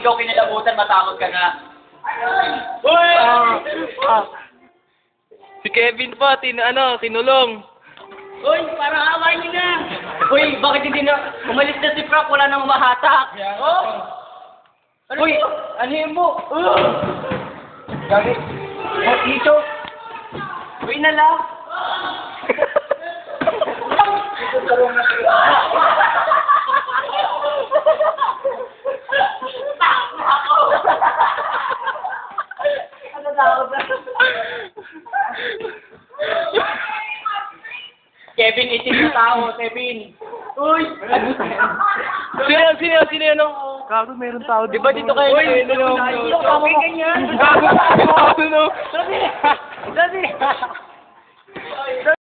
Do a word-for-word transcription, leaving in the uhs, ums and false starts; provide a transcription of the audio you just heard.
ikaw kinalabutan, matakot ka na. Uy! Ah, ah. Si Kevin pa, tin ano, kinulong. Uy, parang away niyo na. Uy, bakit hindi na umalis na si Frank? Wala nang mahatak. Oh? Ano Uy, ano yun mo? Uh! Gagi. Oh, ito. Uy na lang. Ano daw ba? Kevin, itin yung tao, Kevin. Uy! Sino, sino, sino yun? Gago, meron tao. Di ba dito kayo? Uy, Uy, ano? okay, ganyan. Gago, gago, no? Dali! Dali!